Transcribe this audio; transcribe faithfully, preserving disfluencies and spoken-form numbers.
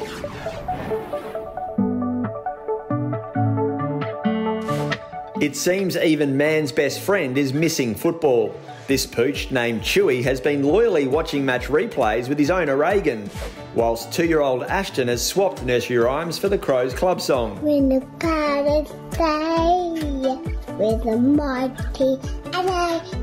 It seems even man's best friend is missing football. This pooch, named Chewy, has been loyally watching match replays with his owner Reagan, whilst two-year-old Ashton has swapped nursery rhymes for the Crows club song. When the pirates say with the mighty and I